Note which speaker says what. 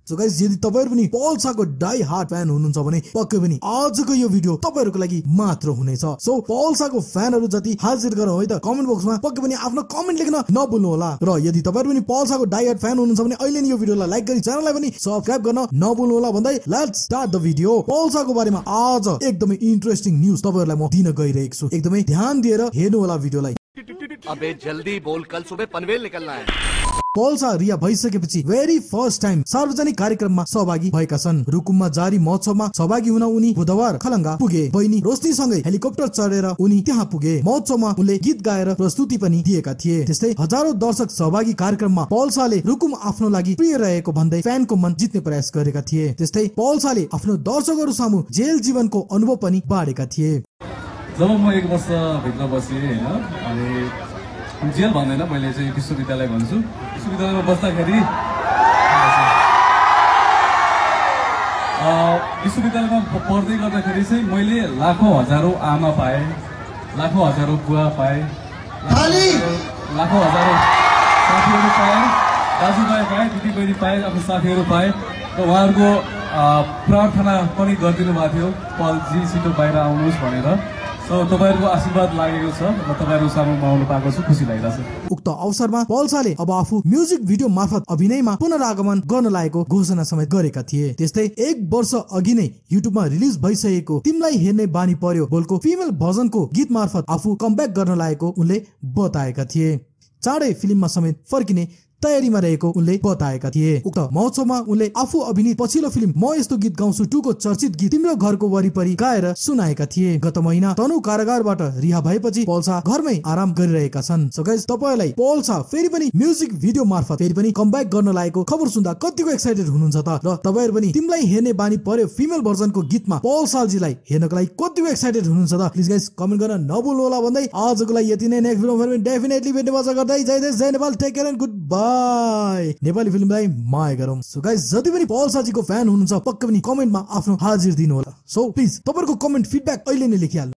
Speaker 1: So guys यदि तपाईहरु पनि पल्साको डाई हार्ड फ्यान हुनुहुन्छ भने पक्कै पनि आजको यो भिडियो तपाईहरुको लागि मात्र हुनेछ। सो पल्साको फ्यानहरु जति हाजिर गरौँ है त कमेन्ट बक्समा पक्कै पनि आफ्नो कमेन्ट लेख्न नभुल्नु होला। र यदि तपाईहरु पनि पल्साको डाई हार्ड फ्यान हुनुहुन्छ भने अहिले नै यो भिडियोलाई लाइक गरी च्यानललाई पनि सब्स्क्राइब गर्न नभुल्नु होला भन्दै लेट्स स्टार्ट द भिडियो। पल्साको बारेमा आज एकदमै इन्ट्रेस्टिङ न्यूज तपाईहरुलाई म दिन गइरहेको छु। एकदमै ध्यान दिएर हेर्नु होला भिडियोलाई।
Speaker 2: अबे जल्दी बोल, कल सुबह पनवेल निकलना है।
Speaker 1: पल्सा रिहा भइसकेपछि भेरी फर्स्ट टाइम सार्वजनिक कार्यक्रममा सहभागी भएका छन्। रुकुममा जारी महोत्सवमा सहभागी हुन उनी बुधबार खलंगा पुगे। बहिनी रोशनीसँगै हेलिकप्टर चढेर उनी त्यहाँ पुगे। महोत्सवमा उनले गीत गाएर प्रस्तुति पनि दिएका थिए। त्यस्तै हजारौं दर्शक सहभागी कार्यक्रममा पल्साले रुकुम आफ्नो लागि प्रिय रहेको भन्दै फ्यानको मन जित्ने प्रयास गरेका थिए। त्यस्तै पल्साले आफ्नो दर्शकहरू सामु जेल जीवनको अनुभव पनि बाँडेका थिए।
Speaker 3: जब म 1 वर्ष भित्र बसेँ हैन, अनि जेल भन्दैन, मैले चाहिँ विश्वविद्यालय भन्छु। विश्वविद्यालयमा बस्दाखेरि विश्वविद्यालयमा पढ्दै गर्दाखेरि चाहिँ मैले लाखौं हजारौं आमा पाएँ, लाखौं हजारौं बुवा पाएँ, लाखौं हजारौं साथीहरू पाएँ, दाजुभाइ पाएँ, दिदीबहिनी पाएँ, आफ्नो साथीहरू पाएँ। र उहाँहरूको प्रार्थना पनि गरिदिनु भएको थियो, पलजी छिटो बाहिर आउनुहोस् भनेर। तपाईहरुको आशीर्वाद लागेको छ र तपाईहरु सामु आउनु पाएको छु, खुसी लागिरहेछ।
Speaker 1: उक्त अवसरमा पल्साले अब आफू म्युजिक भिडियो मार्फत अभिनयमा पुनरागमन गर्न लागेको घोषणा समेत गरेका थिए। त्यस्तै 1 वर्ष अघि नै युट्युबमा रिलिज भइसकेको तिमीलाई हेर्ने बानी पर्यो बोलको फिमेल भर्जनको गीत मार्फत आफू कमब्याक गर्न लागेको उनले बताएका थिए। चाँडै फिल्ममा समेत फर्किने तयारीमा रहेको उनले बताएका थिए। उक्त महोत्सवमा उनले आफू अभिनीत पछिल्लो फिल्म म यस्तो गीत गाउँछु 2 को चर्चित गीत तिम्रो घरको वरिपरि गाएर सुनाएका थिए। गत महिना तनु कारागारबाट रिहा भएपछि पल्सा घरमै आराम गरिरहेका छन्। सो गाइस तपाईलाई पल्सा फेरि पनि म्युजिक भिडियो मार्फत फेरि पनि कमब्याक गर्न लागेको खबर सुन्दा कतिको एक्साइटेड हुनुहुन्छ त? र तपाईहरु पनि तिमीलाई हेर्ने बानी पर्यो फिमेल भर्जनको गीतमा पल्साजीलाई हेर्नको लागि कतिको एक्साइटेड हुनुहुन्छ त? प्लिज गाइस कमेन्ट गर्न नभुल्नु होला भन्दै आजको लागि यति नै। नेक्स्ट भिडियोमा डेफिनेटली भेट्ने बचा गर्दै जय देश जय Nepal, take care and goodbye. Nepali फिल्मलाई माया गरौँ। सो गाइस जति पनि पल्साजीको फ्यान हुनुहुन्छ पक्कै पनि कमेन्टमा आफ्नो हाजिर दिनु होला। सो प्लिज तपाईहरुको कमेन्ट फिडब्याक अहिले नै लेखिहाल्नु।